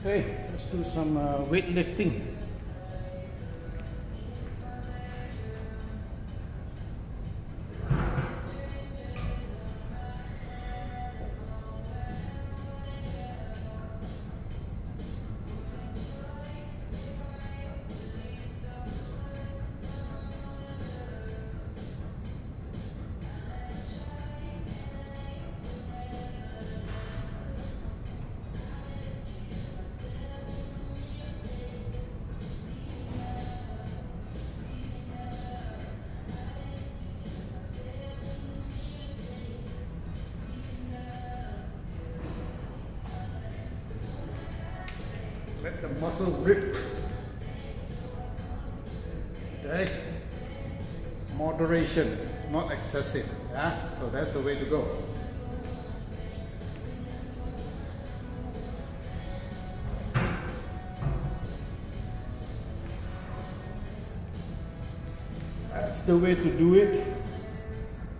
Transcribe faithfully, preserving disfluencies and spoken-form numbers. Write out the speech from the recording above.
Okay, let's do some uh, weightlifting. Let the muscle rip. Okay. Moderation, not excessive. Yeah. So that's the way to go. That's the way to do it.